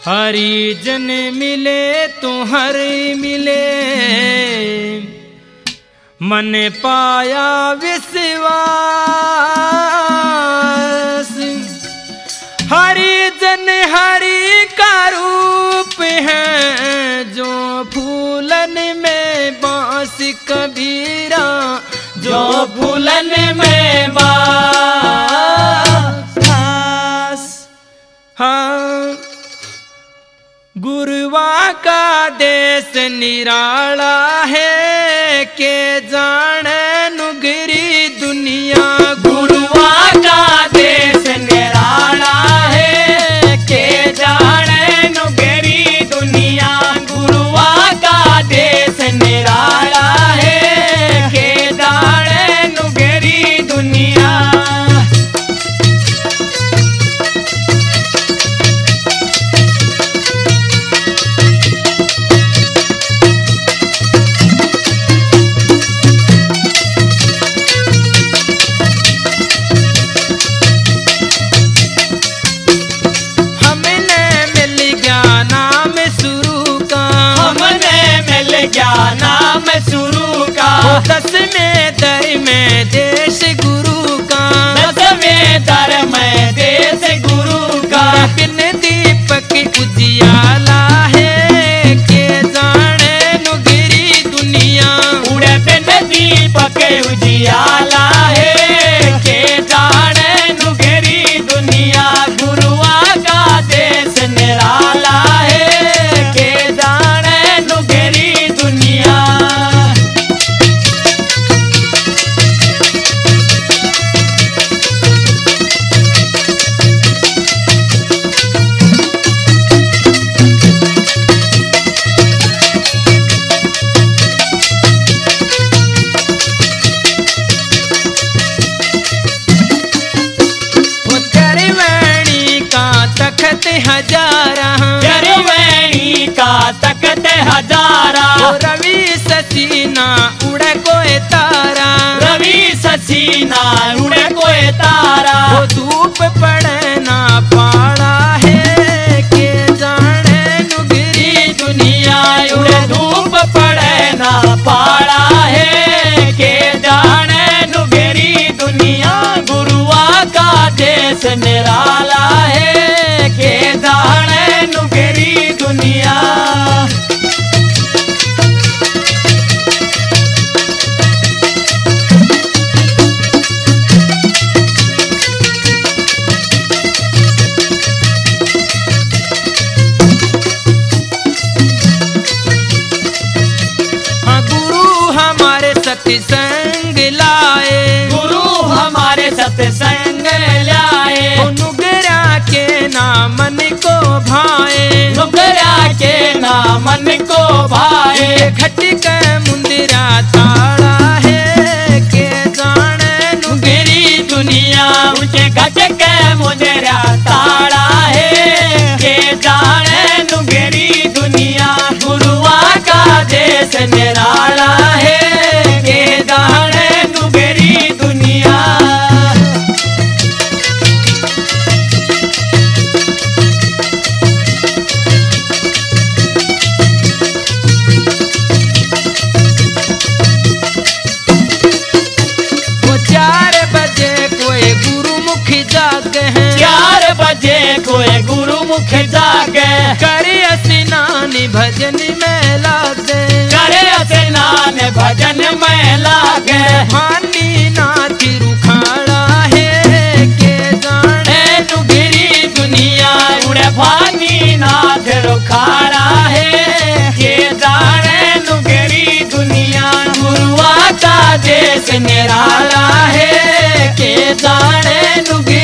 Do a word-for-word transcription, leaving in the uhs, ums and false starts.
हरि जन मिले तो हर मिले, मन पाया विश्वास। हरि जन हरि का रूप है, जो फूलन में बांस कबीरा, जो फूलन में बांस। हाँ, गुरुआ का देश निराला है, के जाने नुगरी दुनिया। गुरुआ का देश निराला है, के जाने नुगरी दुनिया। गुरुआ का देश निराला है, के जाने नुगरी दुनिया। नाम शुरू का दसवें दर में देश गुरु का, दसवें दर में देश गुरु का। बिन दीपक उजियाला है, के जाने नुगरी दुनिया। उड़े बिन दीपक उजियाला है, के जाने नुगरी दुनिया। गुरुआ का देश निराला है, के जाने नुगरी दुनिया। हजारा जरवैनी का तकत हजारा। रवि ससीना उड़े कोई तारा, रवि ससीना उड़े कोई तारा। वो धूप पड़े ना पाड़ा है, के जाने नुगरी दुनिया। उड़े धूप पड़े ना पाड़ा है, के जाने नुगरी दुनिया। गुरुआ का देश निराला है, के जाने नुगरी दुनिया। हाँ, गुरु हमारे सत्संग लाए, गुरु हमारे सत्संग लाए। नुगरा के ना मन को भाए, नुगरा के ना मन को भाए। घट के मुंदिरा ताड़ा है, के जाने नुगरी दुनिया। उनके घट के मुंदिरा ताड़ा है, के जाने नुगरी दुनिया। गुरुआ का देश निराला है, के जाने नुगरी दुनिया। चार बजे कोई गुरुमुख जागे, करे स्नान भजन में लागे, करे स्नान भजन में लागे। भानी नाथ रुखाड़ा है, के जाने नुगरी दुनिया। उड़े भानी नाथ रुखाड़ा है, के जाने नुगरी दुनिया। गुरुआ का देश निराला है, के जाने नुगरी